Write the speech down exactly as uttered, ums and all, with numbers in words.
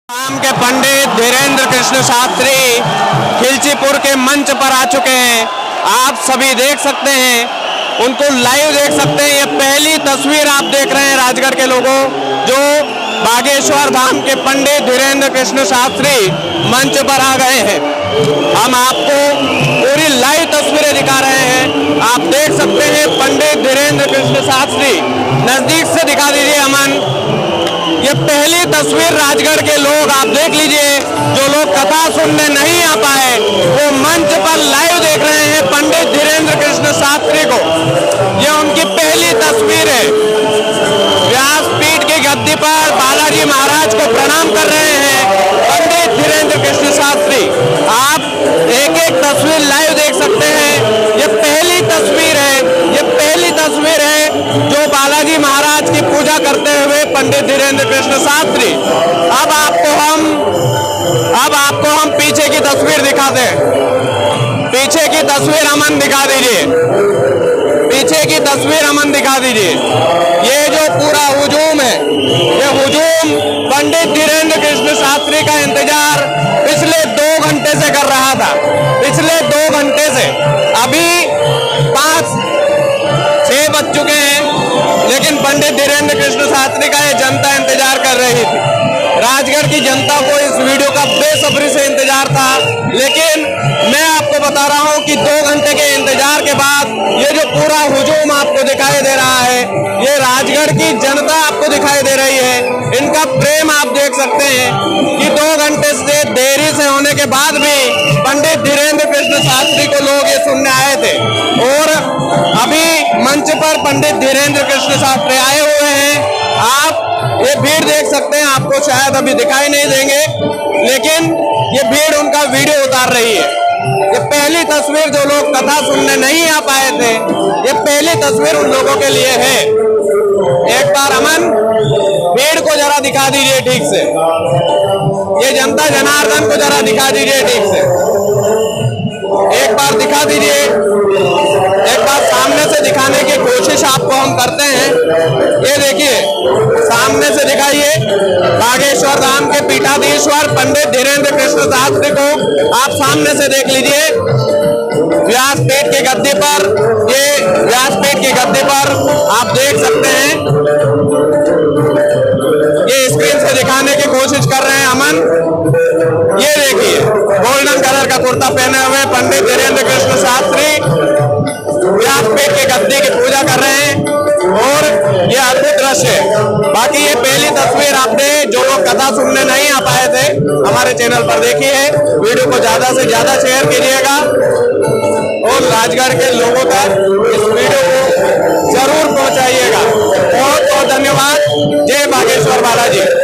धाम के पंडित धीरेन्द्र कृष्ण शास्त्री खिलचीपुर के मंच पर आ चुके हैं। आप सभी देख सकते हैं, उनको लाइव देख सकते हैं। ये पहली तस्वीर आप देख रहे हैं राजगढ़ के लोगों, जो बागेश्वर धाम के पंडित धीरेन्द्र कृष्ण शास्त्री मंच पर आ गए हैं। हम आपको पूरी लाइव तस्वीरें दिखा रहे हैं। आप देख सकते हैं पंडित धीरेन्द्र कृष्ण शास्त्री, नजदीक से दिखा दीजिए अमन। ये पहली तस्वीर राजगढ़ के लोग आप देख लीजिए, जो लोग कथा सुनने नहीं आ पाए वो मंच पर लाइव देख रहे हैं पंडित धीरेन्द्र कृष्ण शास्त्री को। ये उनकी पहली तस्वीर है। व्यासपीठ की गद्दी पर बालाजी महाराज को प्रणाम कर रहे हैं पंडित धीरेन्द्र कृष्ण शास्त्री। आप एक एक तस्वीर लाइव देख सकते हैं। ये पहली तस्वीर है, ये पहली तस्वीर है जो बालाजी महाराज की पूजा करते हुए पंडित धीरेन्द्र कृष्ण शास्त्री। अब आपको हम अब आपको हम पीछे की तस्वीर दिखाते हैं। पीछे की तस्वीर अमन दिखा दीजिए, पीछे की तस्वीर अमन दिखा दीजिए। ये जो पूरा हुजूम है, ये हुजूम पंडित धीरेन्द्र कृष्ण शास्त्री का इंतजार पिछले दो घंटे से कर रहा था। पिछले दो घंटे से अभी पांच छह बज चुके हैं, लेकिन पंडित धीरेन्द्र कृष्ण शास्त्री का ये जनता इंतजार कर रही थी। राजगढ़ की जनता को इस वीडियो का बेसब्री से इंतजार था, लेकिन मैं आपको बता रहा हूं कि दो घंटे के इंतजार के बाद ये जो पूरा हुजूम आपको दिखाई दे रहा है, ये राजगढ़ की जनता आपको दिखाई दे रही है। इनका प्रेम आप देख सकते हैं कि दो घंटे से देरी से होने के बाद भी पंडित धीरेन्द्र कृष्ण शास्त्री को लोग ये सुनने आए थे। और अभी मंच पर पंडित धीरेन्द्र कृष्ण शास्त्री आए हुए हैं। आप ये भीड़ देख सकते हैं, आपको शायद अभी दिखाई नहीं देंगे, लेकिन ये भीड़ उनका वीडियो उतार रही है। ये पहली तस्वीर, जो लोग कथा सुनने नहीं आ पाए थे, ये पहली तस्वीर उन लोगों के लिए है। एक बार अमन भीड़ को जरा दिखा दीजिए ठीक से, ये जनता जनार्दन को जरा दिखा दीजिए ठीक से, एक बार दिखा दीजिए। एक बार सामने से दिखाने की कोशिश आपको हम करते हैं। ये देखिए, सामने से दिखाइए। बागेश्वर धाम के पीठाधीश्वर पंडित धीरेन्द्र कृष्ण शास्त्री को आप सामने से देख लीजिए। व्यासपीठ की गद्दी पर, ये व्यासपीठ की गद्दी पर आप देख सकते हैं। ये स्क्रीन से दिखाने की कोशिश कर रहे हैं अमन। ये देखिए, गोल्डन कलर का कुर्ता पहने हुए पंडित धीरेन्द्र कृष्ण शास्त्री व्यासपीठ की गद्दी की पूजा कर रहे हैं, और ये अद्भुत दृश्य है। बाकी ये पहली तस्वीर आपने, जो लोग कथा सुनने नहीं आ पाए थे, हमारे चैनल पर देखी है। वीडियो को ज्यादा से ज्यादा शेयर कीजिएगा और राजगढ़ के लोगों तक इस वीडियो को जरूर पहुंचाइएगा। बहुत बहुत धन्यवाद। जय बागेश्वर बालाजी।